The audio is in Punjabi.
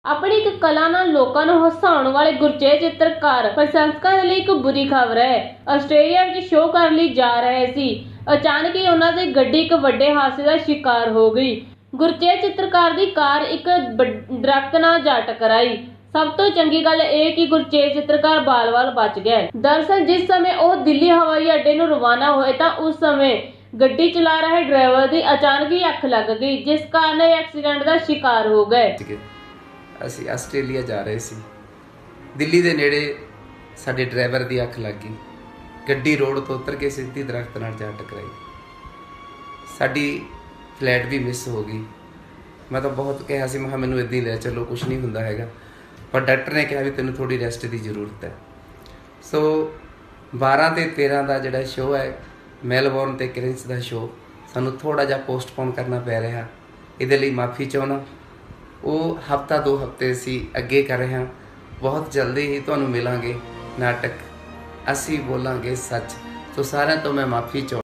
अपनी एक कला नाल लोकां नूं हसाउण वाले गुरचेज चित्रकार प्रशंसਕਾਂ ਦੇ ਲਈ ਇੱਕ बुरी खबर है। ਆਸਟ੍ਰੇਲੀਆ ਵਿੱਚ ਸ਼ੋਅ ਕਰਨ ਲਈ ਜਾ ਰਹੇ ਸੀ। अचानक ही ਉਹਨਾਂ ਦੀ ਗੱਡੀ ਇੱਕ ਵੱਡੇ ਹਾਦਸੇ ਦਾ शिकार हो गई। गुरचेज चित्रकार ਦੀ ਕਾਰ ਇੱਕ ਦਰਖਤ ਨਾਲ ਜਾ ਟਕਰਾਈ। सब तो चंगी गल यह कि गुरचेज चित्रकार बाल-बाल बच गया। दरअसल जिस समय वह दिल्ली हवाई अड्डे नूं रवाना होए तां उस समय गड्डी चला रहे ड्राइवर की अचानक ही अख लग गई, जिस कारण एक्सीडेंट का शिकार हो गए। ਅਸੀਂ ਆਸਟ੍ਰੇਲੀਆ ਜਾ ਰਹੇ ਸੀ। ਦਿੱਲੀ ਦੇ ਨੇੜੇ ਸਾਡੇ ਡਰਾਈਵਰ ਦੀ ਅੱਖ ਲੱਗ ਗਈ। ਗੱਡੀ ਰੋਡ ਤੋਂ ਉਤਰ ਕੇ ਸਿੱਧੀ ਦਰਖਤ ਨਾਲ ਜਾ ਟਕਰਾਈ। ਸਾਡੀ ਫਲਾਈਟ ਵੀ ਮਿਸ ਹੋ ਗਈ। ਮੈਂ ਤਾਂ ਬਹੁਤ ਕਿਹਾ ਸੀ, ਮੈਂ ਮੈਨੂੰ ਇੱਦਾਂ ਹੀ ਲੈ ਚੱਲੋ, ਕੁਝ ਨਹੀਂ ਹੁੰਦਾ ਹੈਗਾ, ਪਰ ਡਾਕਟਰ ਨੇ ਕਿਹਾ ਵੀ ਤੈਨੂੰ ਥੋੜੀ ਰੈਸਟ ਦੀ ਜ਼ਰੂਰਤ ਹੈ। ਸੋ 12 ਤੇ 13 ਦਾ ਜਿਹੜਾ ਸ਼ੋਅ ਹੈ ਮੈਲਬੌਰਨ ਤੇ ਕ੍ਰਿੰਸ ਦਾ ਸ਼ੋਅ ਸਾਨੂੰ ਥੋੜਾ ਜਿਹਾ ਪੋਸਟਪੋਨ ਕਰਨਾ ਪੈ ਰਿਹਾ। ਇਹਦੇ ਲਈ ਮਾਫੀ ਚਾਹੁੰਦਾ। ਉਹ ਹਫਤਾ 2 ਹਫ਼ਤੇ ਅਸੀਂ ਅੱਗੇ ਕਰ ਰਹੇ ਹਾਂ। ਬਹੁਤ ਜਲਦੀ ਹੀ ਤੁਹਾਨੂੰ ਮਿਲਾਂਗੇ ਨਾਟਕ ਅਸੀਂ ਬੋਲਾਂਗੇ ਸੱਚ। ਸੋ ਸਾਰਿਆਂ ਤੋਂ ਮੈਂ ਮਾਫੀ ਚਾਹੁੰਦਾ।